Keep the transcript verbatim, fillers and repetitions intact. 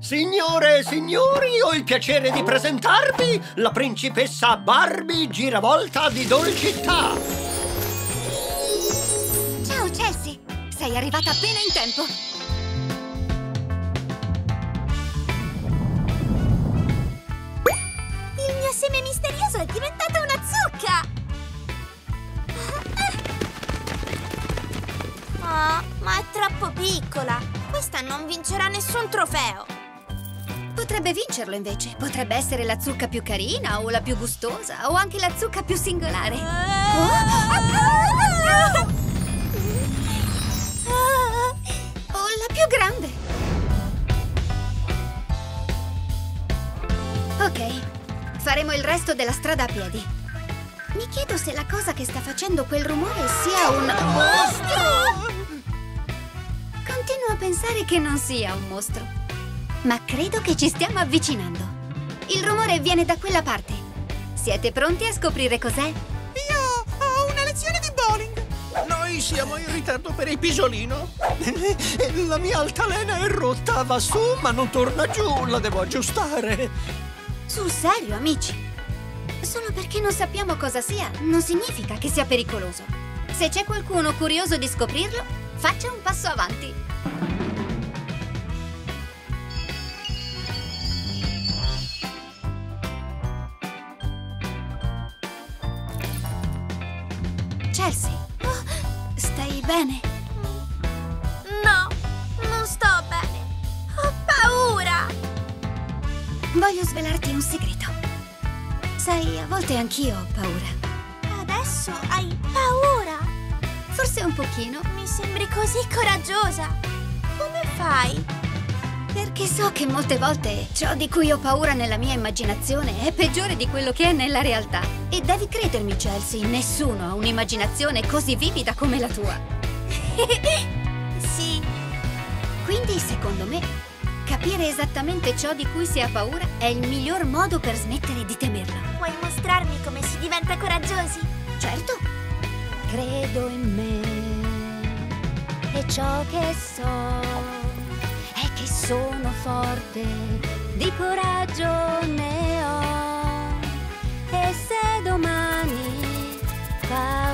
Signore e signori, ho il piacere di presentarvi la principessa Barbie Giravolta di Dolcittà. Ciao Chelsea, sei arrivata appena in tempo. Il mio seme misterioso è diventato una zucca! Oh, ma è troppo piccola. Questa non vincerà nessun trofeo. Potrebbe vincerlo invece. Potrebbe essere la zucca più carina o la più gustosa o anche la zucca più singolare. Oh? O la più grande. Ok, faremo il resto della strada a piedi. Mi chiedo se la cosa che sta facendo quel rumore sia un mostro! Continuo a pensare che non sia un mostro. Ma credo che ci stiamo avvicinando. Il rumore viene da quella parte. Siete pronti a scoprire cos'è? Io ho una lezione di bowling. Noi siamo in ritardo per il pisolino. La mia altalena è rotta, va su ma non torna giù, la devo aggiustare. Sul serio, amici? Solo perché non sappiamo cosa sia, non significa che sia pericoloso. Se c'è qualcuno curioso di scoprirlo, faccia un passo avanti. Chelsea, oh, stai bene? No, non sto bene. Ho paura. Voglio svelarti un segreto. Sai, a volte anch'io ho paura. Adesso hai paura? Forse un pochino. Mi sembri così coraggiosa. Come fai? Perché so che molte volte ciò di cui ho paura nella mia immaginazione è peggiore di quello che è nella realtà. E devi credermi, Chelsea, nessuno ha un'immaginazione così vivida come la tua. Sì. Quindi, secondo me, capire esattamente ciò di cui si ha paura è il miglior modo per smettere di temerlo. Puoi mostrarmi come si diventa coraggiosi? Certo. Credo in me e ciò che so è che sono forte, di coraggio ne ho. E se domani fa